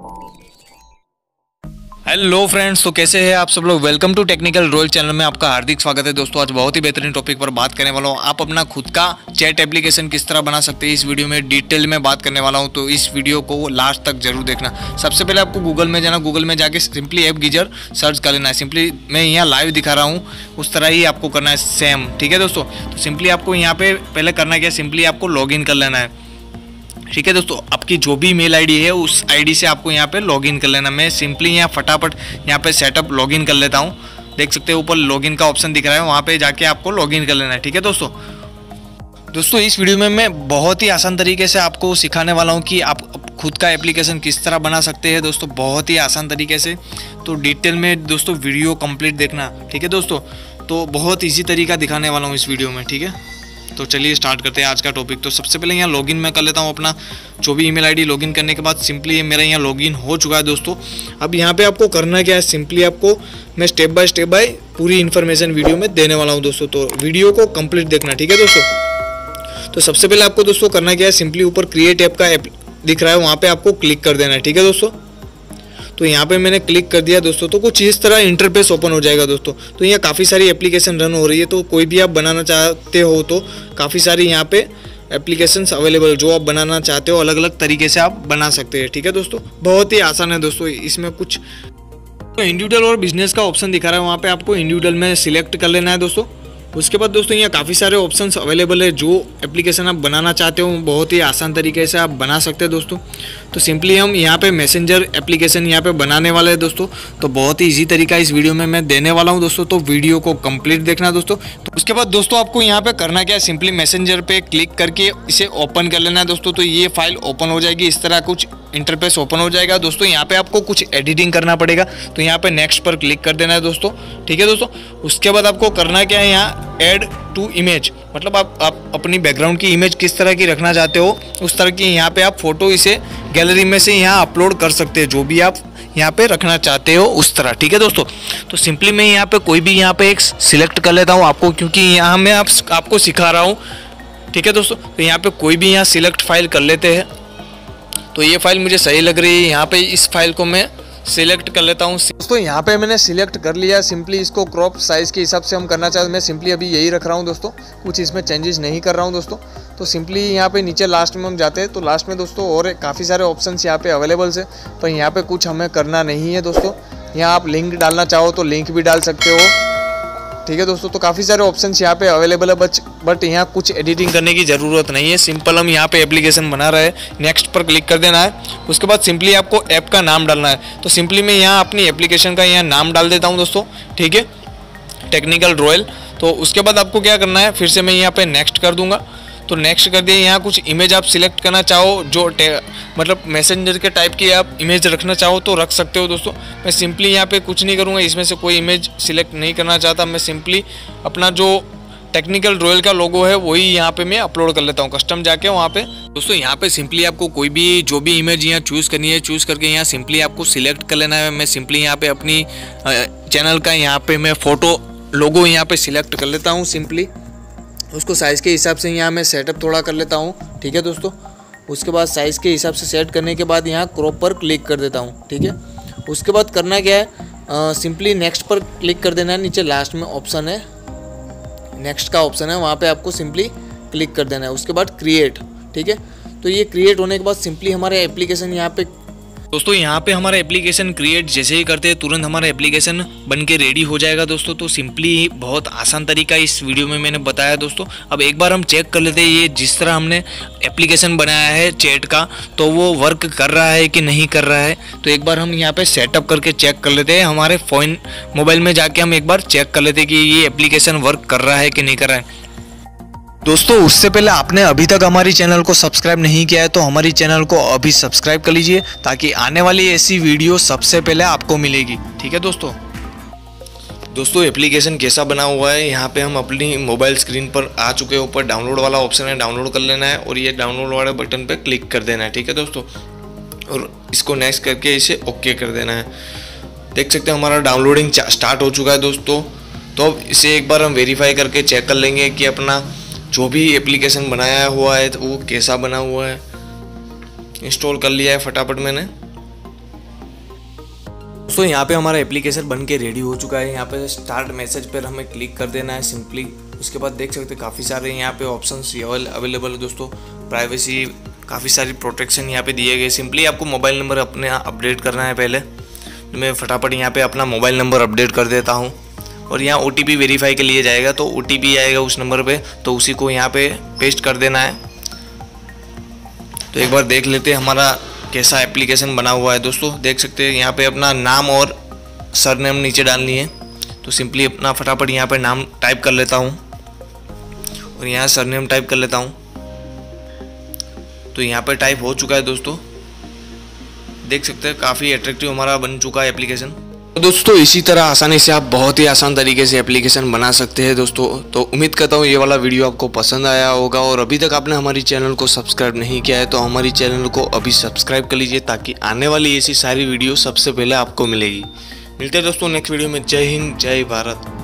Hello friends, तो कैसे हैं आप सब लोग। Welcome to technical royal channel में आपका हार्दिक स्वागत है। दोस्तों आज बहुत ही बेहतरीन टॉपिक पर बात करने वाला हूं। आप अपना खुद का चैट एप्लीकेशन किस तरह बना सकते हैं, इस वीडियो में डिटेल में बात करने वाला हूं। तो इस वीडियो को लास्ट तक जरूर देखना। सबसे पहले आपको गूगल में जाना, गूगल में जाके सिंपली ऐप गीजर सर्च कर लेना है। सिंपली मैं यहाँ लाइव दिखा रहा हूँ, उस तरह ही आपको करना है सेम। ठीक है दोस्तों, तो सिंपली आपको यहाँ पे पहले करना क्या है, सिंपली आपको लॉग इन कर लेना है। ठीक है दोस्तों, आपकी जो भी मेल आईडी है उस आईडी से आपको यहाँ पे लॉगिन कर लेना। मैं सिंपली यहाँ फटाफट यहाँ पे सेटअप लॉगिन कर लेता हूँ। देख सकते हैं ऊपर लॉगिन का ऑप्शन दिख रहा है, वहाँ पे जाके आपको लॉगिन कर लेना है। ठीक है दोस्तों इस वीडियो में मैं बहुत ही आसान तरीके से आपको सिखाने वाला हूँ कि आप खुद का एप्लीकेशन किस तरह बना सकते हैं। दोस्तों बहुत ही आसान तरीके से, तो डिटेल में दोस्तों वीडियो कंप्लीट देखना। ठीक है दोस्तों, तो बहुत ईजी तरीका दिखाने वाला हूँ इस वीडियो में। ठीक है, तो चलिए स्टार्ट करते हैं आज का टॉपिक। तो सबसे पहले यहाँ लॉगिन मैं कर लेता हूँ अपना जो भी ईमेल आईडी। लॉगिन करने के बाद सिंपली ये मेरा यहाँ लॉगिन हो चुका है दोस्तों। अब यहाँ पे आपको करना क्या है, सिंपली आपको मैं स्टेप बाय पूरी इन्फॉर्मेशन वीडियो में देने वाला हूँ दोस्तों, तो वीडियो को कंप्लीट देखना। ठीक है दोस्तों, तो सबसे पहले आपको दोस्तों करना क्या है, सिंपली ऊपर क्रिएट ऐप का ऐप दिख रहा है, वहाँ पर आपको क्लिक कर देना है। ठीक है दोस्तों, तो यहाँ पे मैंने क्लिक कर दिया दोस्तों, तो कुछ इस तरह इंटरफेस ओपन हो जाएगा दोस्तों। तो यहाँ काफ़ी सारी एप्लीकेशन रन हो रही है, तो कोई भी आप बनाना चाहते हो तो काफ़ी सारी यहाँ पे एप्लीकेशंस अवेलेबल, जो आप बनाना चाहते हो अलग अलग तरीके से आप बना सकते हैं। ठीक है दोस्तों, बहुत ही आसान है दोस्तों। इसमें कुछ तो इंडिविजुअल और बिजनेस का ऑप्शन दिखा रहा है, वहाँ पर आपको इंडिविजुअल में सिलेक्ट कर लेना है दोस्तों। उसके बाद दोस्तों यहाँ काफ़ी सारे ऑप्शंस अवेलेबल है, जो एप्लीकेशन आप बनाना चाहते हो बहुत ही आसान तरीके से आप बना सकते हैं दोस्तों। तो सिंपली हम यहाँ पे मैसेंजर एप्लीकेशन यहाँ पे बनाने वाले हैं दोस्तों। तो बहुत ही इजी तरीका इस वीडियो में मैं देने वाला हूँ दोस्तों, तो वीडियो को कंप्लीट देखना दोस्तों। तो उसके बाद दोस्तों आपको यहाँ पे करना क्या है, सिंपली मैसेंजर पे क्लिक करके इसे ओपन कर लेना है दोस्तों। तो ये फाइल ओपन हो जाएगी, इस तरह कुछ इंटरफेस ओपन हो जाएगा दोस्तों। यहाँ पे आपको कुछ एडिटिंग करना पड़ेगा, तो यहाँ पे नेक्स्ट पर क्लिक कर देना है दोस्तों। ठीक है दोस्तों, उसके बाद आपको करना क्या है, यहाँ ऐड टू इमेज, मतलब आप अपनी बैकग्राउंड की इमेज किस तरह की रखना चाहते हो उस तरह की यहाँ पे आप फोटो इसे गैलरी में से यहाँ अपलोड कर सकते हैं, जो भी आप यहाँ पे रखना चाहते हो उस तरह। ठीक है दोस्तों, तो सिंपली मैं यहाँ पे कोई भी यहाँ पे एक सिलेक्ट कर लेता हूँ आपको, क्योंकि यहाँ मैं आपको सिखा रहा हूँ। ठीक है दोस्तों, तो यहाँ पे कोई भी यहाँ सिलेक्ट फाइल कर लेते हैं। तो ये फाइल मुझे सही लग रही है, यहाँ पे इस फाइल को मैं सिलेक्ट कर लेता हूँ दोस्तों। यहाँ पे मैंने सिलेक्ट कर लिया। सिंपली इसको क्रॉप साइज़ के हिसाब से हम करना चाहते हैं, मैं सिंपली अभी यही रख रहा हूँ दोस्तों, कुछ इसमें चेंजेस नहीं कर रहा हूँ दोस्तों। तो सिंपली यहाँ पे नीचे लास्ट में हम जाते हैं, तो लास्ट में दोस्तों और काफ़ी सारे ऑप्शंस यहाँ पे अवेलेबल है, पर यहाँ पे कुछ हमें करना नहीं है दोस्तों। यहाँ आप लिंक डालना चाहो तो लिंक भी डाल सकते हो। ठीक है दोस्तों, तो काफ़ी सारे ऑप्शंस यहाँ पे अवेलेबल है, बट यहाँ कुछ एडिटिंग करने की ज़रूरत नहीं है। सिंपल हम यहाँ पे एप्लीकेशन बना रहे हैं, नेक्स्ट पर क्लिक कर देना है। उसके बाद सिंपली आपको ऐप का नाम डालना है। तो सिंपली मैं यहाँ अपनी एप्लीकेशन का यहाँ नाम डाल देता हूँ दोस्तों। ठीक है, टेक्निकल रॉयल। तो उसके बाद आपको क्या करना है, फिर से मैं यहाँ पे नेक्स्ट कर दूंगा। तो नेक्स्ट कर दिए, यहाँ कुछ इमेज आप सिलेक्ट करना चाहो, जो मतलब मैसेंजर के टाइप की आप इमेज रखना चाहो तो रख सकते हो दोस्तों। मैं सिंपली यहाँ पे कुछ नहीं करूँगा, इसमें से कोई इमेज सिलेक्ट नहीं करना चाहता। मैं सिंपली अपना जो टेक्निकल रॉयल का लोगो है वही यहाँ पे मैं अपलोड कर लेता हूँ, कस्टम जाके वहाँ पे दोस्तों। यहाँ पे सिंपली आपको कोई भी जो भी इमेज यहाँ चूज़ करनी है, चूज़ करके यहाँ सिंपली आपको सिलेक्ट कर लेना है। मैं सिंपली यहाँ पे अपनी चैनल का यहाँ पे मैं फ़ोटो लोगो यहाँ पे सिलेक्ट कर लेता हूँ। सिंपली उसको साइज़ के हिसाब से यहाँ मैं सेटअप थोड़ा कर लेता हूँ। ठीक है दोस्तों, उसके बाद साइज़ के हिसाब से सेट करने के बाद यहाँ क्रॉप पर क्लिक कर देता हूँ। ठीक है, उसके बाद करना क्या है, सिंपली नेक्स्ट पर क्लिक कर देना है। नीचे लास्ट में ऑप्शन है, नेक्स्ट का ऑप्शन है, वहाँ पे आपको सिंपली क्लिक कर देना है। उसके बाद क्रिएट। ठीक है, तो ये क्रिएट होने के बाद सिंपली हमारे एप्लीकेशन यहाँ पे दोस्तों, यहाँ पे हमारा एप्लीकेशन क्रिएट जैसे ही करते हैं तुरंत हमारा एप्लीकेशन बन के रेडी हो जाएगा दोस्तों। तो सिंपली बहुत आसान तरीका इस वीडियो में मैंने बताया दोस्तों। अब एक बार हम चेक कर लेते हैं ये जिस तरह हमने एप्लीकेशन बनाया है चैट का, तो वो वर्क कर रहा है कि नहीं कर रहा है। तो एक बार हम यहाँ पे सेटअप करके चेक कर लेते हैं, हमारे फ़ोन मोबाइल में जाके हम एक बार चेक कर लेते हैं कि ये एप्लीकेशन वर्क कर रहा है कि नहीं कर रहा है दोस्तों। उससे पहले आपने अभी तक हमारी चैनल को सब्सक्राइब नहीं किया है तो हमारी चैनल को अभी सब्सक्राइब कर लीजिए, ताकि आने वाली ऐसी वीडियो सबसे पहले आपको मिलेगी। ठीक है दोस्तों एप्लीकेशन कैसा बना हुआ है, यहाँ पे हम अपनी मोबाइल स्क्रीन पर आ चुके हैं। ऊपर डाउनलोड वाला ऑप्शन है, डाउनलोड कर लेना है और ये डाउनलोड वाले बटन पर क्लिक कर देना है। ठीक है दोस्तों, और इसको नेक्स्ट करके इसे ओके कर देना है। देख सकते हैं हमारा डाउनलोडिंग स्टार्ट हो चुका है दोस्तों। तो अब इसे एक बार हम वेरीफाई करके चेक कर लेंगे कि अपना जो भी एप्लीकेशन बनाया हुआ है तो वो कैसा बना हुआ है। इंस्टॉल कर लिया है फटाफट मैंने। दोस्तों यहाँ पे हमारा एप्लीकेशन बन के रेडी हो चुका है। यहाँ पे स्टार्ट मैसेज पर हमें क्लिक कर देना है सिंपली। उसके बाद देख सकते हैं काफ़ी सारे यहाँ पे ऑप्शंस अवेलेबल है दोस्तों। प्राइवेसी, काफ़ी सारी प्रोटेक्शन यहाँ पे दिए गए। सिंपली आपको मोबाइल नंबर अपने अपडेट करना है। पहले मैं फटाफट यहाँ पे अपना मोबाइल नंबर अपडेट कर देता हूँ और यहाँ OTP वेरीफाई के लिए जाएगा, तो OTP आएगा उस नंबर पे, तो उसी को यहाँ पे पेस्ट कर देना है। तो एक बार देख लेते हैं हमारा कैसा एप्लीकेशन बना हुआ है। दोस्तों देख सकते हैं यहाँ पे अपना नाम और सरनेम नीचे डालनी है। तो सिंपली अपना फटाफट यहाँ पे नाम टाइप कर लेता हूँ और यहाँ सरनेम टाइप कर लेता हूँ। तो यहाँ पे टाइप हो चुका है दोस्तों, देख सकते हैं काफ़ी अट्रैक्टिव हमारा बन चुका है एप्लीकेशन। तो दोस्तों इसी तरह आसानी से आप बहुत ही आसान तरीके से एप्लीकेशन बना सकते हैं दोस्तों। तो उम्मीद करता हूँ ये वाला वीडियो आपको पसंद आया होगा, और अभी तक आपने हमारी चैनल को सब्सक्राइब नहीं किया है तो हमारी चैनल को अभी सब्सक्राइब कर लीजिए, ताकि आने वाली ऐसी सारी वीडियो सबसे पहले आपको मिलेगी। मिलते हैं दोस्तों नेक्स्ट वीडियो में। जय हिंद, जय भारत।